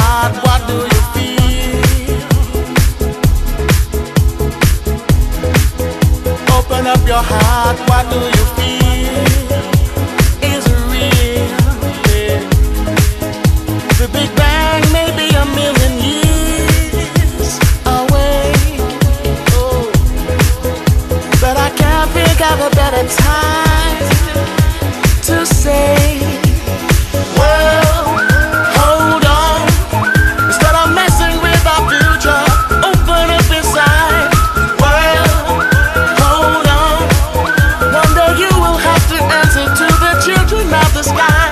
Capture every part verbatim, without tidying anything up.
heart, what do you feel? Open up your heart, what do you feel? Is it real? Yeah. The Big Bang may be a million years away, oh, but I can't think of a better time to say, well, hold on. Instead of messing with our future, open up inside. Well, hold on. One day you will have to answer to the children of the sky.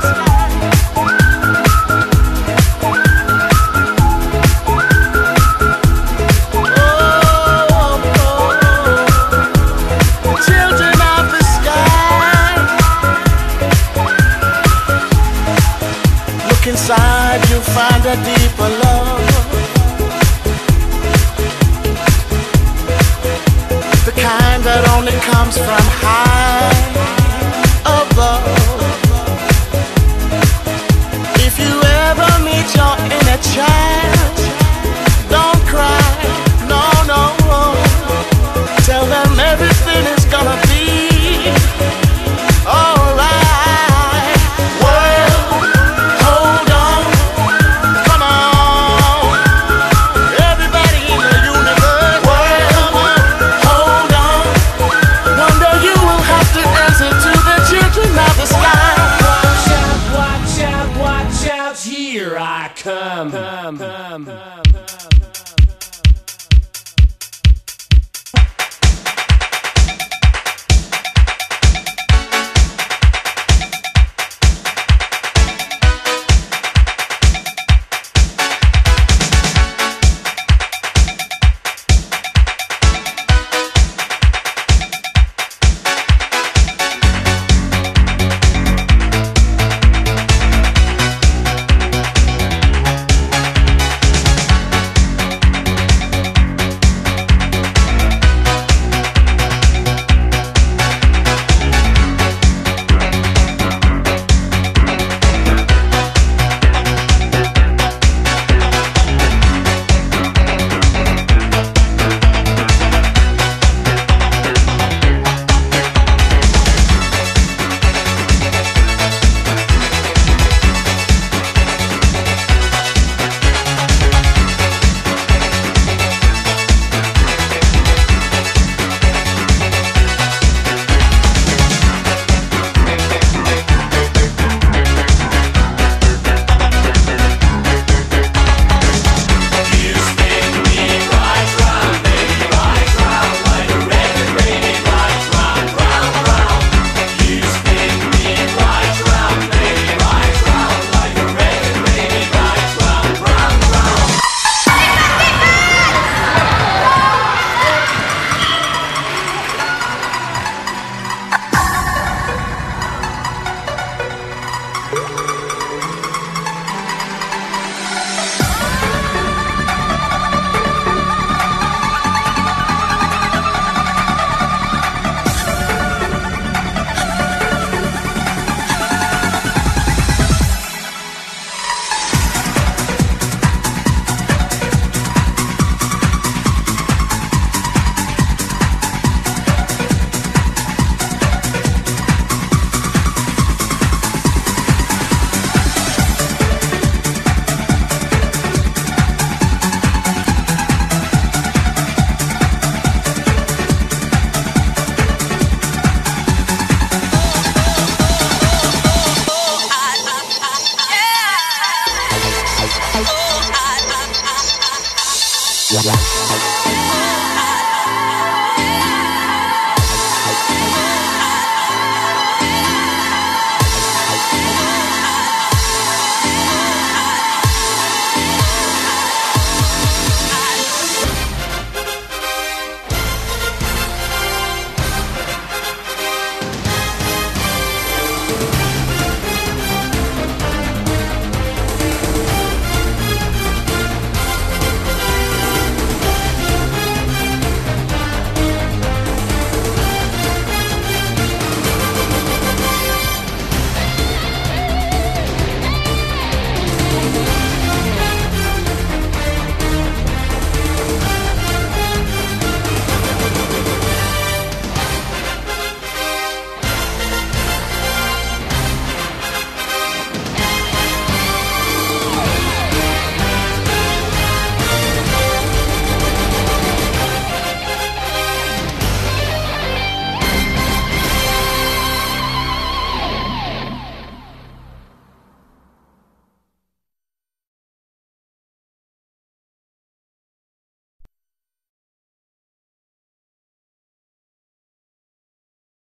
Inside you find a deeper love, the kind that only comes from high above. If you ever meet your inner child, don't cry, no, no. Tell them everything is gonna be alright. Here I come. come, come, come. Yeah.